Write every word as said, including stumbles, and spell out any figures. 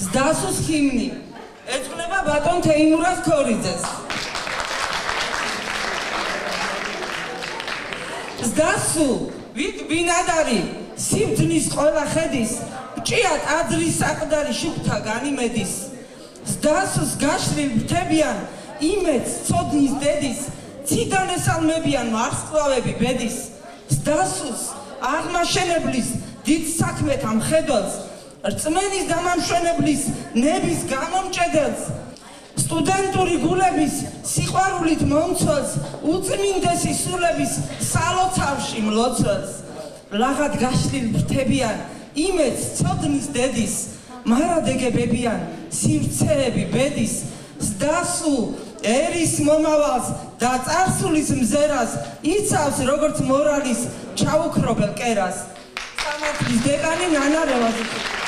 ზდასუს ჰიმნი ეწყლება ბატონ თეიმურაზ ქორიძეს. ზდასუ ვით ბინადარი სიბძნის ყველა ხედის ჭია ტაძრის საყდარი შუქთა განიმედის. ზდასუს გაშლილ ფრთებიან იმედს ცოდნის დედის ციდან ესალმებიან მარსკლავები ბედის. ზდასუს აღმაშენებლის დიდ საქმეთა მხედველს რწმენის დამამშვენებლის ნების გამომჭედელს სტუდენტური გულების სიყვარულით მომცველს უწმინდესი სულების სალოცავში მლოცველს. ლაღად გაშლილ ფრთებიან იმედს ცოდნის დედის მარადეგებებიან სივრცეები ბედის. ზდასუ ერის მომავალს და წარსულის მზერას იცავს როგორც მორალის ჩაუქრობელ კერას. სამართლის დეკანი ნანა რევაზიძე.